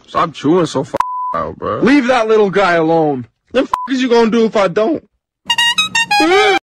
Stop chewing so out, bro. Leave that little guy alone. Then is you gonna do if I don't?